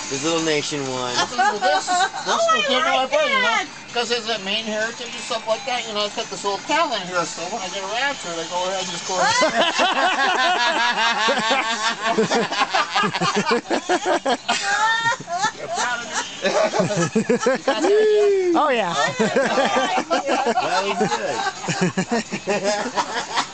This little nation won. This will give my brain, you know, because there's that main heritage and stuff like that. You know, it's got this little talent here, so when I get around to it, I go ahead and just go Oh yeah. Well, he did.